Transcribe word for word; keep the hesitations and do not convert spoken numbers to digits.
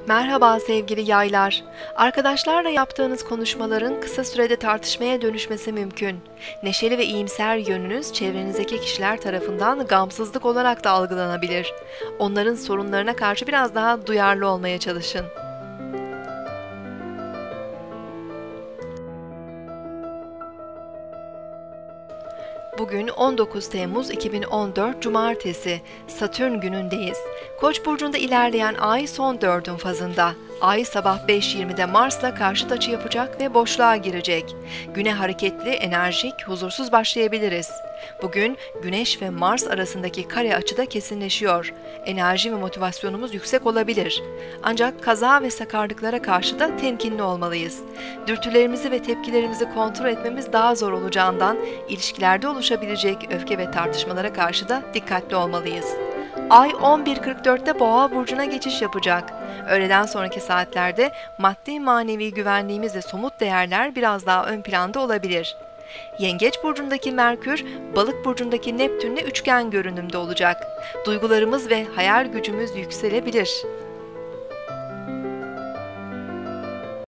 Merhaba sevgili yaylar. Arkadaşlarla yaptığınız konuşmaların kısa sürede tartışmaya dönüşmesi mümkün. Neşeli ve iyimser yönünüz çevrenizdeki kişiler tarafından gamsızlık olarak da algılanabilir. Onların sorunlarına karşı biraz daha duyarlı olmaya çalışın. Bugün on dokuz Temmuz iki bin on dört Cumartesi, Satürn günündeyiz. Koç burcunda ilerleyen ay son dördün fazında. Ay sabah beş yirmide Mars'la karşıt açı yapacak ve boşluğa girecek. Güne hareketli, enerjik, huzursuz başlayabiliriz. Bugün Güneş ve Mars arasındaki kare açıda kesinleşiyor. Enerji ve motivasyonumuz yüksek olabilir. Ancak kaza ve sakarlıklara karşı da temkinli olmalıyız. Dürtülerimizi ve tepkilerimizi kontrol etmemiz daha zor olacağından ilişkilerde oluşabilecek öfke ve tartışmalara karşı da dikkatli olmalıyız. Ay on bir kırk dörtte Boğa burcuna geçiş yapacak. Öğleden sonraki saatlerde maddi manevi güvenliğimiz ve somut değerler biraz daha ön planda olabilir. Yengeç burcundaki Merkür, Balık burcundaki Neptünle üçgen görünümde olacak. Duygularımız ve hayal gücümüz yükselebilir.